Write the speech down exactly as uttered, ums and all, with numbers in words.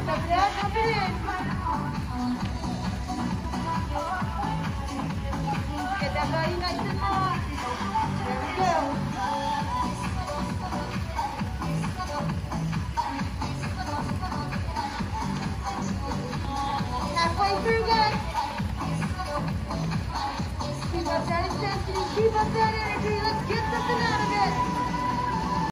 Dump it out, dump it in. Get that body nice and long. There we go. Halfway through, guys. Keep up that intensity, keep up that energy. Let's get something out.